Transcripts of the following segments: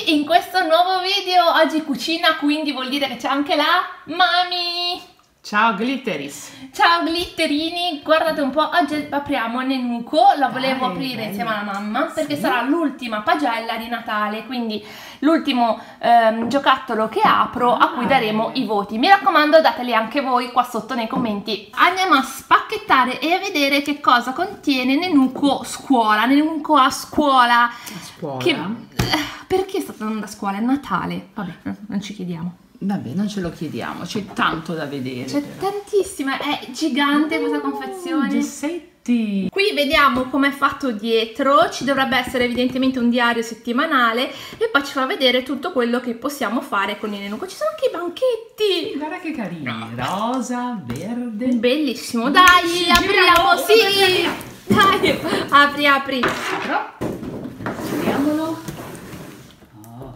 benvenuti in questo nuovo video. Oggi cucina, quindi vuol dire che c'è anche la Mami. Ciao Glitteris. Ciao glitterini, guardate un po', oggi apriamo Nenuco, la volevo aprire insieme alla mamma perché sarà l'ultima pagella di Natale, quindi l'ultimo giocattolo che apro a cui daremo i voti. Mi raccomando, dateli anche voi qua sotto nei commenti. Andiamo a spacchettare e a vedere che cosa contiene Nenuco scuola, Nenuco a scuola. Perché sta andando a scuola? È Natale, vabbè, non ci chiediamo. Vabbè, non ce lo chiediamo, c'è tanto da vedere. C'è tantissima, è gigante questa confezione. Gessetti. Qui vediamo com'è fatto dietro, ci dovrebbe essere evidentemente un diario settimanale e poi ci fa vedere tutto quello che possiamo fare con il Nenuco. Ci sono anche i banchetti. Guarda che carini, rosa, verde. Bellissimo, dai, apriamo, sì. Dai, apri. Apro. Apriamolo. Oh.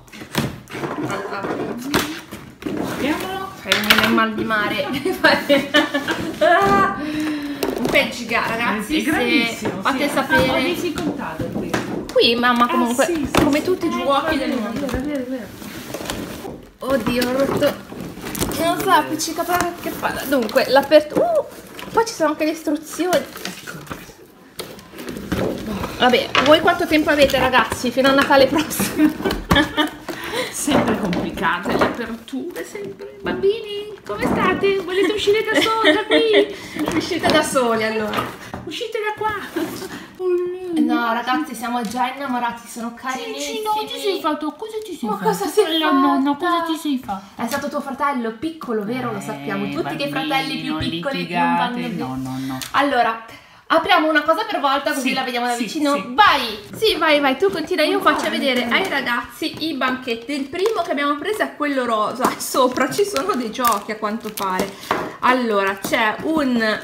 Apriamolo. Fai venire il mal di mare. Comunque è gigante, ragazzi. È grandissimo. Fate sapere. Ho dei contato qui. Qui mamma comunque, sì, come tutti i giochi del mondo. Vero. Oddio, ho rotto. Non so, appiccica proprio che fa. Dunque, l'apertura. Poi ci sono anche le istruzioni. Ecco. Vabbè, voi quanto tempo avete, ragazzi? Fino a Natale prossimo. Sempre complicate le aperture, sempre. Bambini, come state? Volete uscire da soli da qui? Uscite da soli allora. Uscite da qua. No, ragazzi, siamo già innamorati, sono carinissimi. Cosa ti sei fatto? Cosa ti sei Ma fatto? cosa sei fatta? No, cosa ti sei fatto? È stato tuo fratello piccolo, vero? Lo sappiamo tutti che i fratelli più piccoli non vanno bene. No. Allora, apriamo una cosa per volta così la vediamo da vicino. Sì. Vai! Sì, vai, tu continua, io faccio vedere ai ragazzi i banchetti. Il primo che abbiamo preso è quello rosa, sopra ci sono dei giochi a quanto pare. Allora, c'è un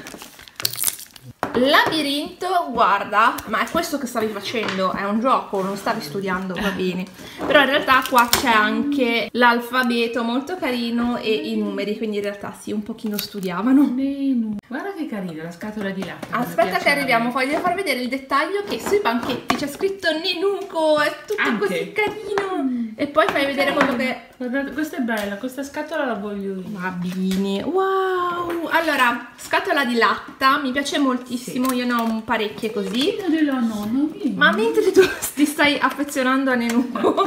labirinto, guarda, ma è questo che stavi facendo, è un gioco, non stavi studiando, va bene. Però in realtà qua c'è anche l'alfabeto molto carino e i numeri, quindi in realtà sì, un pochino studiavano. Guarda che carina la scatola di latte. Aspetta che arriviamo, voglio far vedere il dettaglio che sui banchetti c'è scritto Nenuco, è tutto anche così carino. E poi fai vedere quello che... Guardate, questa è bella, questa scatola la voglio io. Va bene, wow! Allora, scatola di latta, mi piace moltissimo, io ne ho parecchie così. Della nonna, Ma mentre tu ti stai affezionando a Nenuco,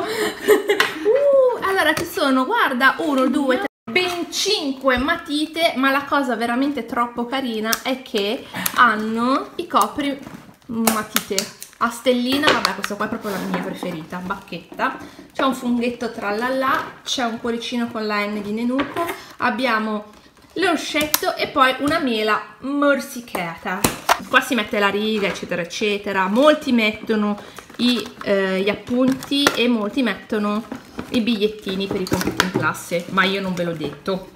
allora ci sono, guarda, 1, 2, 3, ben 5 matite, ma la cosa veramente troppo carina è che hanno i copri matite a stellina. Vabbè, questa qua è proprio la mia preferita, bacchetta. C'è un funghetto tralala, c'è un cuoricino con la N di Nenuco, abbiamo l'orsetto e poi una mela morsicata. Qua si mette la riga, eccetera eccetera. Molti mettono gli appunti e molti mettono i bigliettini per i compiti in classe, ma io non ve l'ho detto.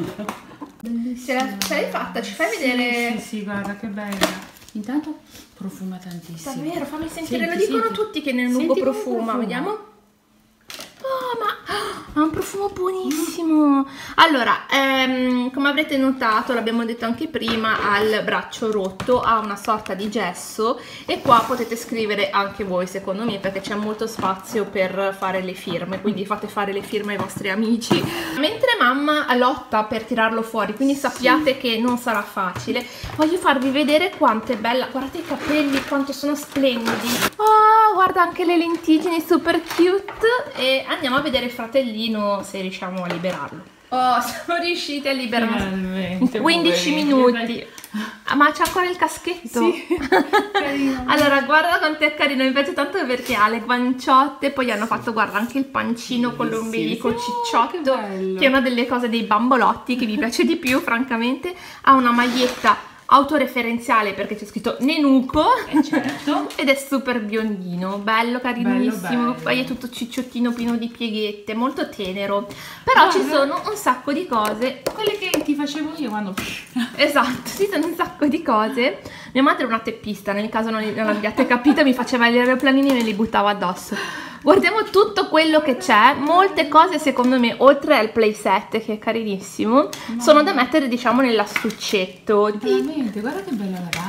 Ce l'hai fatta? Ci fai vedere? Sì, guarda che bella. Intanto profuma tantissimo. Davvero, fammi sentire. Lo dicono tutti che Nenuco profuma. Vediamo. Oh, ma ha un profumo buonissimo. Allora, come avrete notato, l'abbiamo detto anche prima, ha il braccio rotto, ha una sorta di gesso e qua potete scrivere anche voi, secondo me, perché c'è molto spazio per fare le firme, quindi fate fare le firme ai vostri amici. Mentre mamma lotta per tirarlo fuori, quindi sappiate che non sarà facile, voglio farvi vedere quanto è bella. Guardate i capelli, quanto sono splendidi. Oh, guarda anche le lentiggini super cute. E andiamo a vedere il fratellino se riusciamo a liberarlo. Oh, siamo riusciti a liberarlo. Finalmente, 15 minuti. Ma c'è ancora il caschetto. Sì. Allora, guarda quanto è carino. Mi piace tanto perché ha le guanciotte. Poi hanno fatto, guarda, anche il pancino con l'ombelico cicciotto, che è una delle cose dei bambolotti che mi piace di più, francamente. Ha una maglietta autoreferenziale perché c'è scritto Nenuco, certo. ed è super biondino, bello, carinissimo. Bello. Poi è tutto cicciottino, pieno di pieghette, molto tenero. Però ci sono un sacco di cose, quelle che ti facevo io quando... Esatto, ci sono un sacco di cose. Mia madre è una teppista, nel caso non l'abbiate capito, mi faceva gli aeroplanini e me li buttava addosso. Guardiamo tutto quello che c'è. Molte cose secondo me, oltre al playset che è carinissimo, sono da mettere, diciamo, nell'astuccetto. Veramente, guarda che bella lavagna.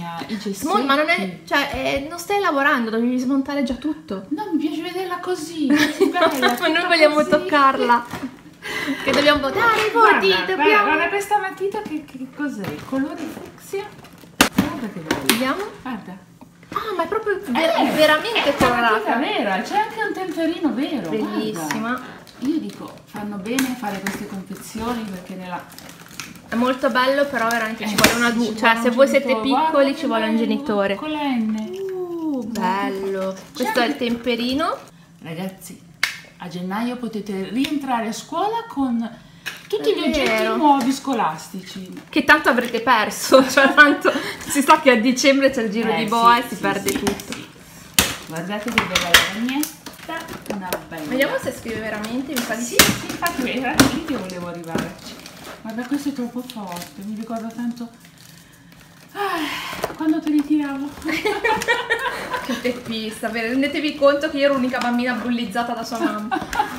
i gessetti. Ma non è, cioè, non stai lavorando, devi smontare già tutto. No, mi piace vederla così bella, Ma noi vogliamo così. toccarla. Che dobbiamo votare i voti, dobbiamo... guarda questa matita che cos'è? Il colore fucsia. Guarda che bello. Vediamo. Guarda. Ah, ma è proprio veramente colorata. È vera, c'è anche un temperino vero. Bellissima. Guarda. Io dico, fanno bene a fare queste confezioni perché nella... È molto bello, però veramente ci vuole un adulto. Cioè, se voi siete piccoli ci vuole un genitore. Con la N. Bello. Questo è il temperino. Ragazzi, a gennaio potete rientrare a scuola con tutti gli oggetti vero. nuovi scolastici. Che tanto avrete perso. Cioè, tanto si sa che a dicembre c'è il giro di boa e si perde tutto. Sì. Guardate che bella lavagnetta. Una bella. Vediamo se scrive veramente. Mi fa di Sì, infatti era lì che volevo arrivare. Guarda, questo è troppo forte, mi ricorda tanto quando te li tiravo. Che teppista, rendetevi conto che io ero l'unica bambina bullizzata da sua mamma.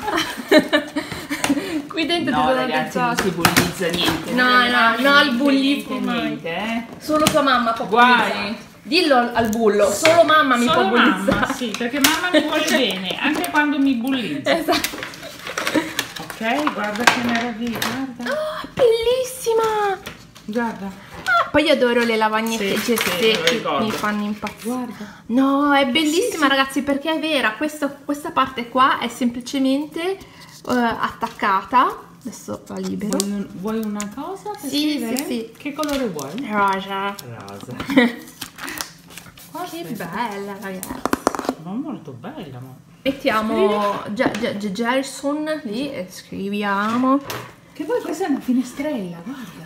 Qui dentro No, ti ragazzi, non si bullizza niente. No, il bullismo mai. Niente, Solo tua mamma può Guai. bullizzare. Dillo al bullo, solo mamma mi può bullizzare. Mamma, sì, perché mamma mi vuole bene, anche quando mi bullizza. Esatto. Ok, guarda che meraviglia, guarda. Oh, bellissima! Guarda. Poi io adoro le lavagnette Sì, gessetti, lo mi fanno impazzire. Guarda. No, è bellissima ragazzi, perché è vera, questa parte qua è semplicemente attaccata. Adesso la libero. Vuoi una cosa? Per Sì, scrivere? sì. Che colore vuoi? Rosa. Rosa. Che bella ragazzi. Ma molto bella. Mettiamo Gerson lì e scriviamo. Che poi questa è una finestrella, guarda.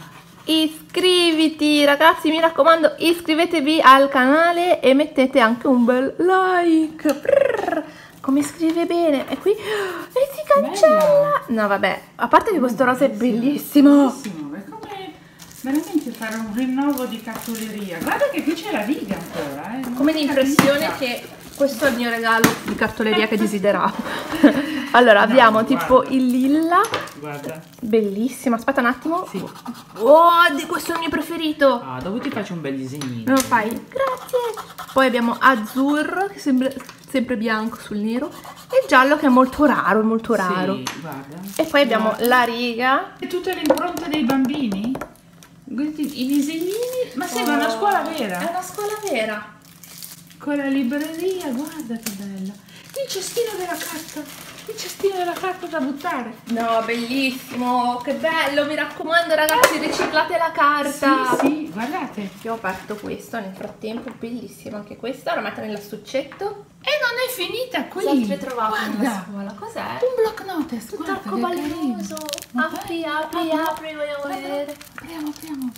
Iscriviti ragazzi, mi raccomando, iscrivetevi al canale e mettete anche un bel like. Prrr, come scrive bene. E qui e si cancella. No vabbè, a parte che questo rosa è bellissimo. Bellissimo, è come veramente fare un rinnovo di cartoleria. Guarda che qui c'è la riga ancora, Come l'impressione che questo è il mio regalo di cartoleria che desideravo. Allora abbiamo tipo il lilla. Guarda. Bellissimo, aspetta un attimo. Sì. Oh, questo è il mio preferito. Ah, dopo ti faccio un bel disegnino. Me lo fai? Grazie. Poi abbiamo azzurro che sembra sempre bianco sul nero e il giallo che è molto raro, molto raro. Sì, guarda. E poi abbiamo la riga. E tutte le impronte dei bambini? Guardi, i disegnini, ma sembra una scuola vera. È una scuola vera. Con la libreria, guarda che bella. Il cestino della carta. Il cestino della carta da buttare. No, bellissimo, che bello, mi raccomando ragazzi, riciclate la carta. Sì, sì, guardate. Io ho aperto questo nel frattempo, bellissimo anche questa, la metto nell'astuccetto. E non è finita qui. Cosa avete trovato Guarda. nella scuola? Cos'è? Un block notice, Tutto guarda che arcobalenoso. carino. Apri, vogliamo vedere. Apriamo.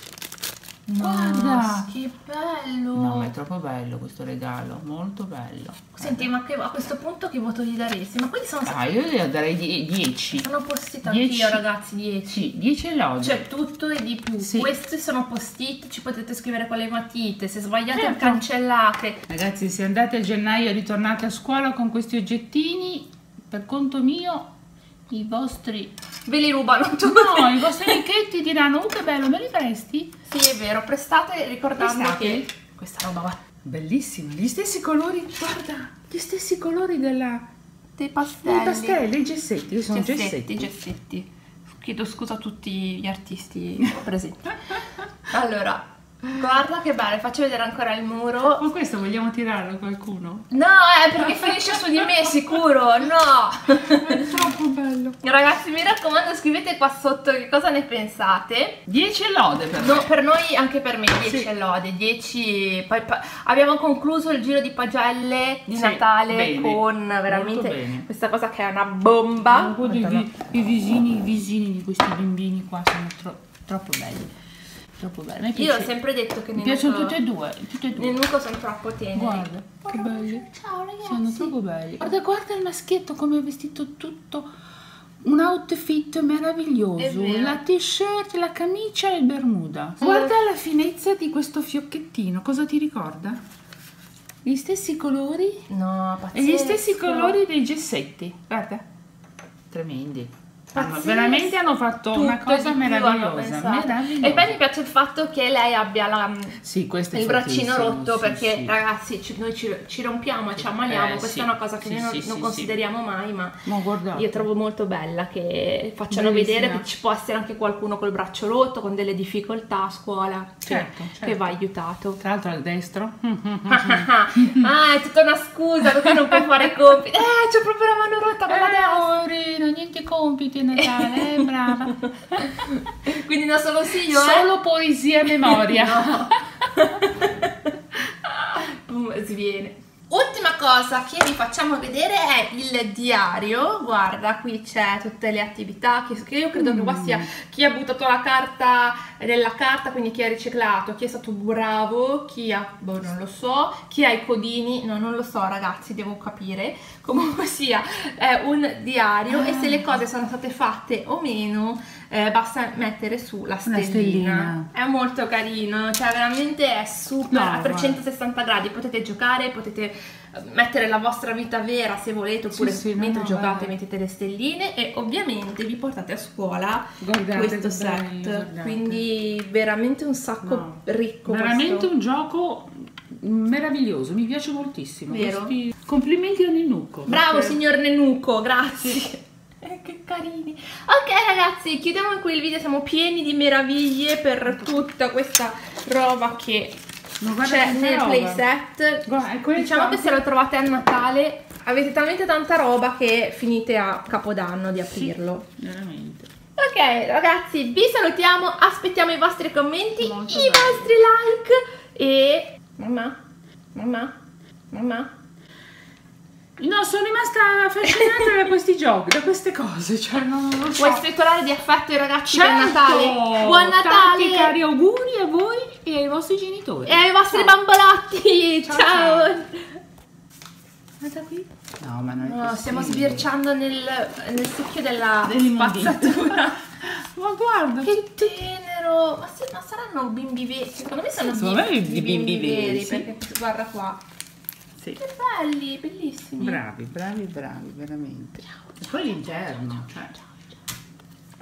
No, Guarda. che bello. No, ma è troppo bello questo regalo, molto bello. Senti, ma a questo punto che voto gli daresti? Ma quelli sono Ah, io gli darei 10. sono post-it 10. anch'io ragazzi, 10. Sì, 10 lode. C'è tutto e di più. Sì. Questi sono post-it, ci potete scrivere con le matite, se sbagliate Certo. cancellate. Ragazzi, se andate a gennaio e ritornate a scuola con questi oggettini, per conto mio, i vostri... Ve li rubano tutti. No, i vostri amichetti diranno, oh che bello, me li presti? Sì, è vero, prestate ricordando Prestate. che questa roba va. Bellissimo, gli stessi colori, guarda, gli stessi colori Dei pastelli. dei pastelli, i gessetti, sono gessetti. Gessetti. Chiedo scusa a tutti gli artisti presenti. Allora, guarda che bello, faccio vedere ancora il muro. Ma questo vogliamo tirarlo a qualcuno? No, perché finisce su di me, sicuro, no. È troppo bello. Ragazzi, mi raccomando, scrivete qua sotto che cosa ne pensate. 10 lode per No, me. per noi, anche per me, 10 Sì. lode, 10. Poi abbiamo concluso il giro di pagelle di Sì, Natale bene, con molto veramente bene. questa cosa che è una bomba. I visini di questi bambini qua sono troppo belli. Troppo belli. Io ho sempre detto che Mi nel piacciono nuco- tutte e due. nel nuco sono troppo teneri. Guarda, che belli. Ciao ragazzi. Sono troppo belli. Guarda il maschietto come è vestito tutto. Un outfit meraviglioso. È vero. La t-shirt, la camicia e il bermuda. Guarda la finezza di questo fiocchettino. Cosa ti ricorda? Gli stessi colori No, e gli stessi pazzesco. colori dei gessetti. Guarda. Tremendi. veramente hanno fatto una cosa meravigliosa, E poi mi piace il fatto che lei abbia il braccino rotto, perché ragazzi noi ci rompiamo e ci ammaliamo, questa è una cosa che noi non consideriamo mai, ma io trovo molto bella che facciano vedere che ci può essere anche qualcuno col braccio rotto, con delle difficoltà a scuola, che va aiutato. Tra l'altro al destro. È tutta una scusa perché non può fare i compiti. C'ho proprio la mano rotta con la destra. Niente compiti a Natale, brava. Quindi il nostro consiglio solo poesia e memoria. Sviene. Ultima cosa che vi facciamo vedere è il diario. Guarda, qui c'è tutte le attività che io credo che qua sia chi ha buttato la carta nella carta, quindi chi ha riciclato, chi è stato bravo, chi ha, non lo so, chi ha i codini, no, non lo so ragazzi, devo capire. Comunque sia, è un diario e se le cose sono state fatte o meno basta mettere su la stellina. È molto carino, cioè veramente è super a 360 gradi, potete giocare, potete mettere la vostra vita vera se volete, oppure mentre giocate mettete le stelline e ovviamente vi portate a scuola questo set. Quindi veramente un sacco ricco, veramente un gioco meraviglioso, mi piace moltissimo. Vero? Complimenti a Nenuco. Bravo signor Nenuco, grazie. Che carini. Ok ragazzi, chiudiamo qui il video, siamo pieni di meraviglie per tutta questa roba che c'è nel playset. Diciamo che se lo trovate a Natale avete talmente tanta roba che finite a Capodanno di aprirlo. Veramente. Ok ragazzi, vi salutiamo, aspettiamo i vostri commenti, i vostri like e... Mamma? No, sono rimasta affascinata da questi giochi, da queste cose, cioè non lo so. Vuoi stritolare di affetto ai ragazzi per Natale? Buon Natale! Tanti cari auguri a voi e ai vostri genitori. E ai vostri bambolotti! Ciao! Guarda qui. No, ma non è stiamo sbirciando nel succhio della spazzatura. Ma guarda! Che tenero! Ma saranno bimbi veri? Secondo me sono bimbi veri, perché guarda qua. Che belli, bellissimi. Bravi, veramente. E poi l'interno.